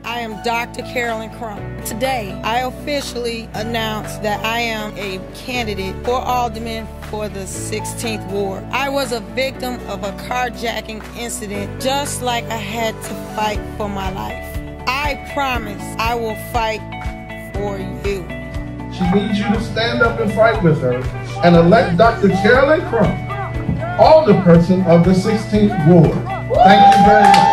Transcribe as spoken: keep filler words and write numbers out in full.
I am Doctor Carolynn Crump. Today, I officially announce that I am a candidate for Alderman for the sixteenth Ward. I was a victim of a carjacking incident, just like I had to fight for my life. I promise I will fight for you. She needs you to stand up and fight with her and elect Doctor Carolynn Crump, Alderperson of the sixteenth Ward. Thank you very much.